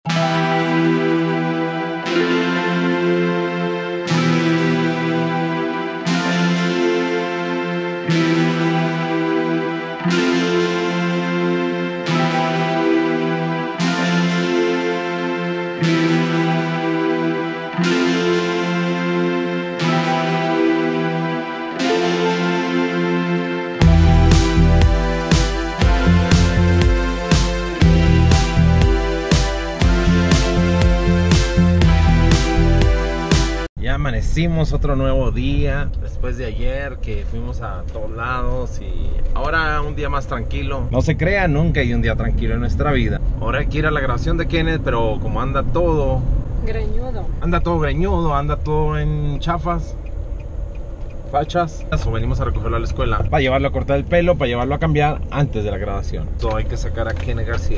Amanecimos otro nuevo día después de ayer que fuimos a todos lados y ahora un día más tranquilo. No se crea, nunca hay un día tranquilo en nuestra vida. Ahora hay que ir a la grabación de Kenneth, pero como anda todo greñudo, anda todo en chafas, fachas, eso venimos a recogerlo a la escuela para llevarlo a cortar el pelo, para llevarlo a cambiar antes de la grabación. Todo hay que sacar a Kenneth García.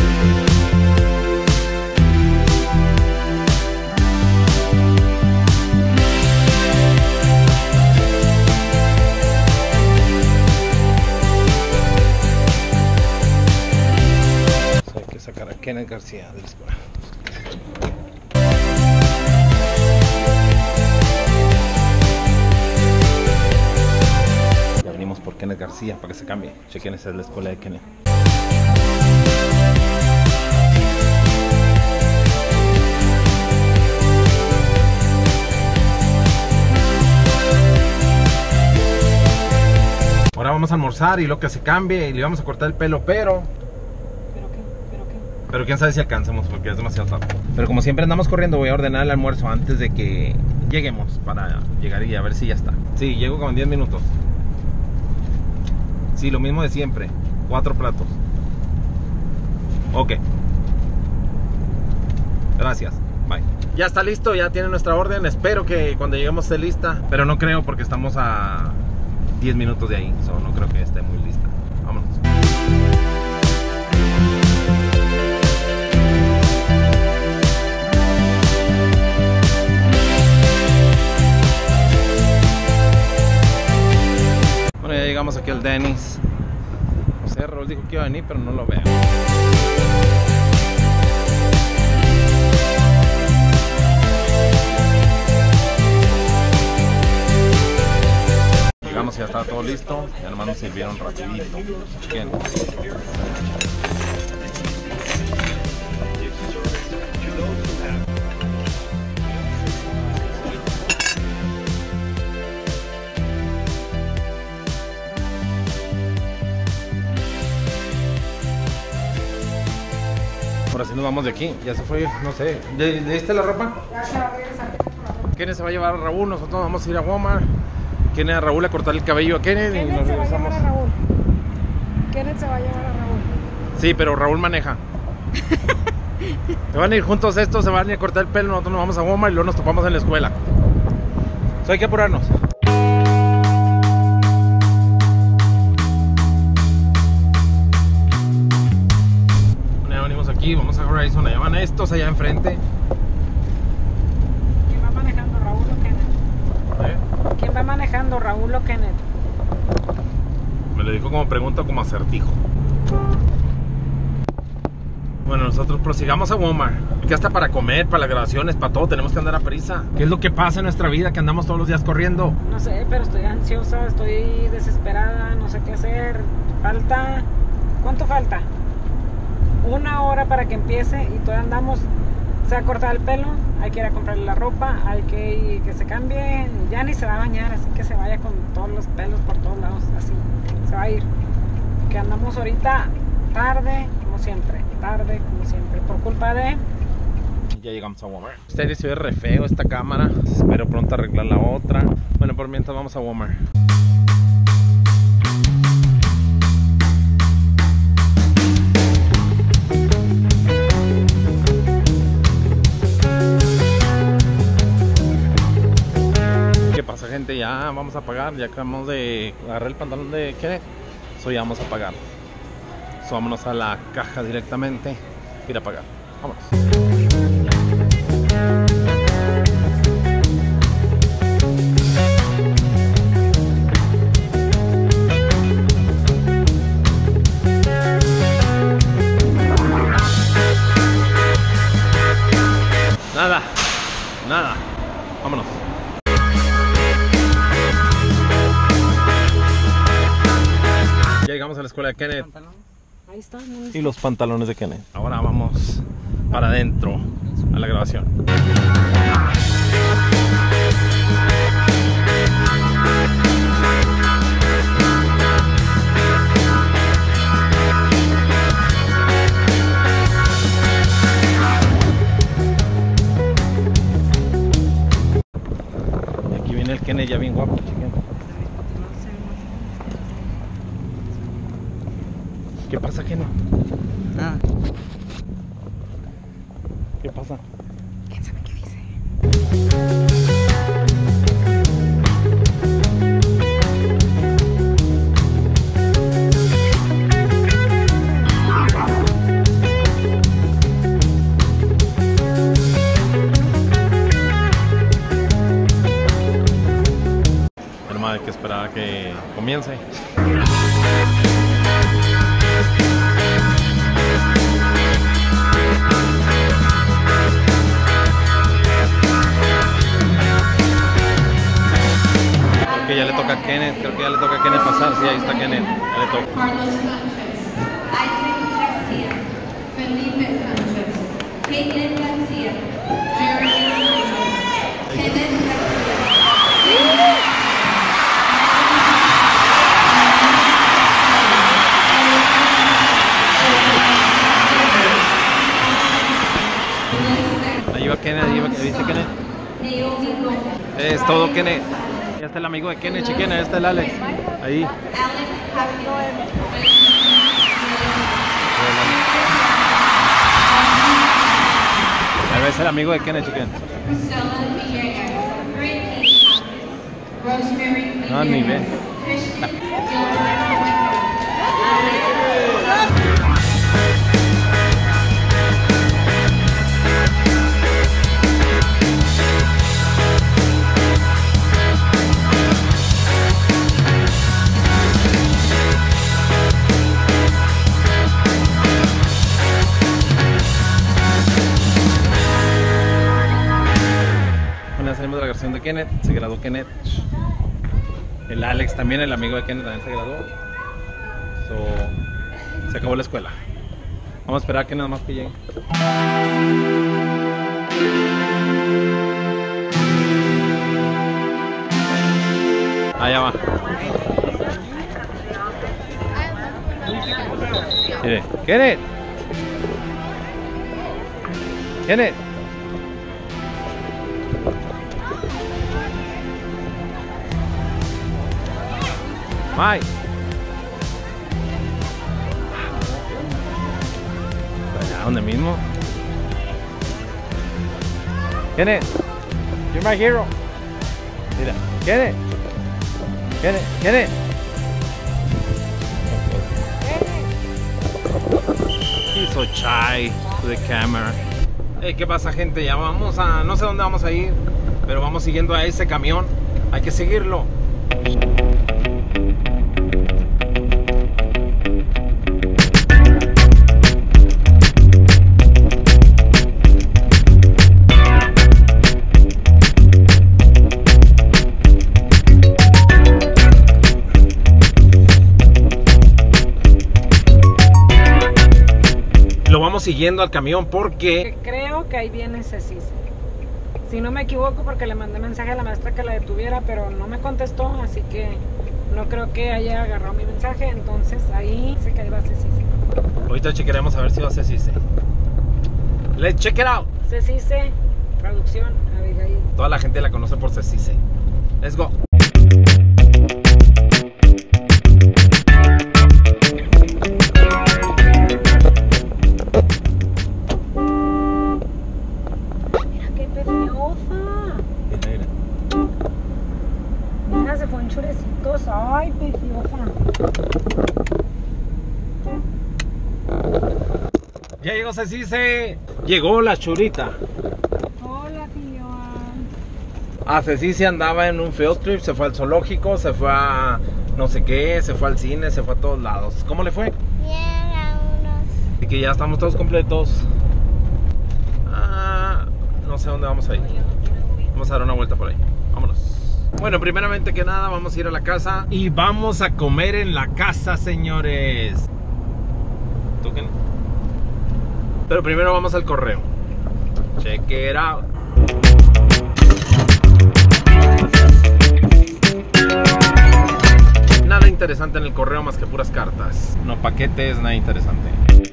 Sacar a Kenneth García de la escuela. Ya venimos por Kenneth García para que se cambie. Chequen, esa es la escuela de Kenneth. Ahora vamos a almorzar y lo que se cambie y le vamos a cortar el pelo, pero quién sabe si alcancemos porque es demasiado tarde. Pero como siempre andamos corriendo, voy a ordenar el almuerzo antes de que lleguemos para llegar y a ver si ya está. Sí, llego como en 10 minutos. Sí, lo mismo de siempre. 4 platos. Ok. Gracias. Bye. Ya está listo, ya tiene nuestra orden. Espero que cuando lleguemos esté lista. Pero no creo porque estamos a 10 minutos de ahí. No creo que esté muy lista. Vámonos. Bueno, ya llegamos aquí al Denny's. No sé, Raúl dijo que iba a venir, pero no lo veo. Llegamos y ya estaba todo listo. Ya nomás nos sirvieron rapidito. Chequen. Ahora sí nos vamos de aquí, ya se fue, no sé. ¿Le diste la ropa? ya se la voy a sacar por la ropa. Kenneth se va a llevar a Raúl, nosotros vamos a ir a Walmart. Kenneth a Raúl a cortar el cabello a Kenneth y nos regresamos. Kenneth se va a llevar a Raúl. Sí, pero Raúl maneja. Se van a ir juntos estos, se van a ir a cortar el pelo, nosotros nos vamos a Walmart y luego nos topamos en la escuela. So, hay que apurarnos. Aquí vamos a Horizon, allá van estos allá enfrente. ¿Quién va manejando, Raúl o Kenneth? ¿Quién va manejando, Raúl o Kenneth? Me lo dijo como pregunta, como acertijo. Bueno, nosotros prosigamos a Walmart. Que hasta para comer, para las grabaciones, para todo tenemos que andar a prisa. ¿Qué es lo que pasa en nuestra vida? Que andamos todos los días corriendo. No sé, pero estoy ansiosa, estoy desesperada, no sé qué hacer. Falta... ¿Cuánto falta? 1 hora para que empiece y todavía andamos. Se va a cortar el pelo, hay que ir a comprarle la ropa, hay que se cambie, ya ni se va a bañar, así que se vaya con todos los pelos por todos lados, así, se va a ir. Que andamos ahorita tarde como siempre, por culpa de... Ya llegamos a Walmart. Este se ve re feo esta cámara, espero pronto arreglar la otra. Bueno, por mientras vamos a Walmart. Gente, ya vamos a pagar, ya acabamos de agarrar el pantalón de Kenneth, so ya vamos a pagar. So vámonos a la caja directamente, ir a pagar. Vámonos. Nada, nada. Vámonos. Ya llegamos a la escuela de Kenneth. Ahí está. Y los pantalones de Kenneth. Ahora vamos para adentro a la grabación. Y aquí viene el Kenneth ya bien guapo, chiquen. ¿Qué pasa, Kenneth? Nada. ¿Qué pasa? ¿Quién sabe qué dice? Hermano, hay que esperar a que comience. Creo que ya le toca a Kenneth, pasar. Sí, ahí está Kenneth, ya le toca. Carlos Sánchez, Isaac García, Felipe Sánchez, Caitlin García, Jeremy Sánchez, Kenneth García. Ahí va Kenneth, ¿viste Kenneth? Naomi Gómez, Es todo Kenneth. Ya está el amigo de Kenneth, chiquen, ahí está el Alex. Ahí. Alex Javier, Ahí va el amigo de Kenneth, chiquen. Priscilla Villegas, Ricky Jaques, Rosemary No, ni ve. Christian Bueno, ya salimos de la grabación de Kenneth, se graduó Kenneth. El Alex también, el amigo de Kenneth, también se graduó. Se acabó la escuela. Vamos a esperar que nada más que llegue. Allá va. Mire, Kenneth. Kenneth. Mike. Allá donde mismo. Kenneth. You're my hero. Mira, Kenneth. Kenneth. He's so shy to the camera. Hey, ¿qué pasa, gente? Ya vamos a... No sé dónde vamos a ir, pero vamos siguiendo a ese camión. Hay que seguirlo. Siguiendo al camión porque creo que ahí viene Cecice. Si no me equivoco, porque le mandé mensaje a la maestra que la detuviera, pero no me contestó, así que no creo que haya agarrado mi mensaje. Entonces ahí se que va Cecice. Ahorita chequearemos a ver si va Cecice. Let's check it out. Cecice, traducción, Abigail. Toda la gente la conoce por Cecice. Let's go. Se fue en churecitos. Ay, preciosa. Ya llegó Cecice. Llegó la churita. Hola, tío. A Cecice andaba en un field trip. Se fue al zoológico, se fue a no sé qué, se fue al cine, se fue a todos lados. ¿Cómo le fue? Bien, a unos. Y que ya estamos todos completos. No sé sé dónde vamos a ir. Vamos a dar una vuelta por ahí. Vámonos. Bueno, primeramente que nada vamos a ir a la casa y vamos a comer en la casa, señores. Toquen. Pero primero vamos al correo. Check it out. Nada interesante en el correo más que puras cartas. No paquetes, nada interesante.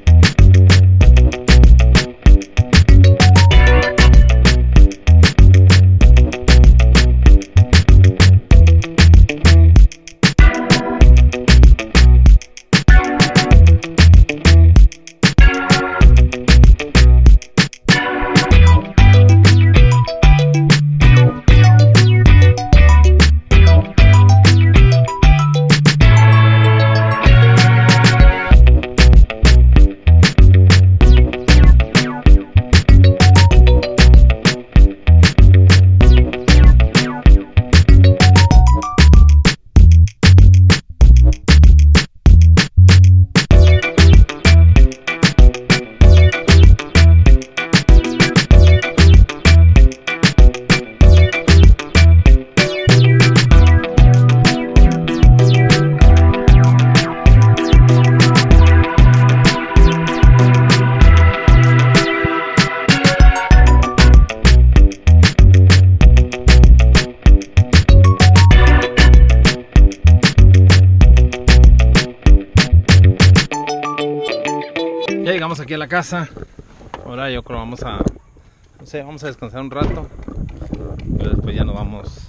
Ya llegamos aquí a la casa. Ahora yo creo vamos a, no sé, vamos a descansar un rato. Pero después ya nos vamos.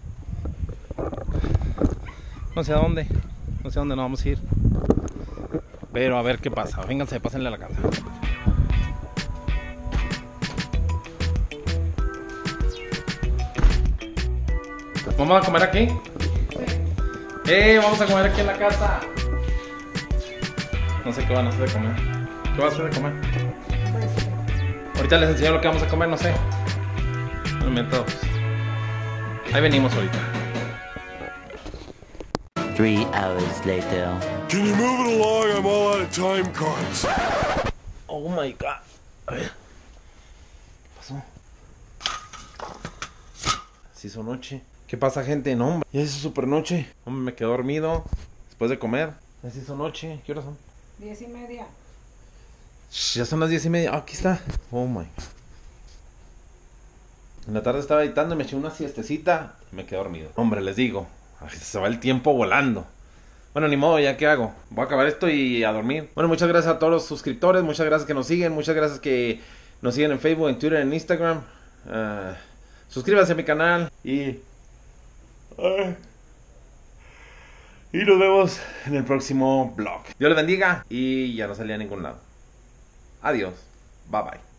No sé a dónde. No sé a dónde nos vamos a ir. Pero a ver qué pasa. Vénganse, pásenle a la casa. ¿Vamos a comer aquí? Vamos a comer aquí en la casa. No sé qué van a hacer de comer. ¿Qué vas a hacer de comer? Ahorita les enseño lo que vamos a comer, no sé. Un momento. Ahí venimos ahorita. 3 hours later. Can you move it along? I'm all out of time cards. Oh my god. A ver. ¿Qué pasó? Se hizo noche. ¿Qué pasa, gente? No, hombre. Ya se hizo super noche. Hombre, me quedé dormido después de comer. Ya se hizo noche. ¿Qué horas son? 10:30. Ya son las 10:30. Aquí está. Oh my. En la tarde estaba editando y me eché una siestecita y me quedé dormido. Hombre, les digo, se va el tiempo volando. Bueno, ni modo, ya qué hago. Voy a acabar esto y a dormir. Bueno, muchas gracias a todos los suscriptores. Muchas gracias que nos siguen. Muchas gracias que nos siguen en Facebook, en Twitter, en Instagram. Suscríbanse a mi canal y nos vemos en el próximo vlog. Dios les bendiga y ya no salí a ningún lado. Adiós. Bye bye.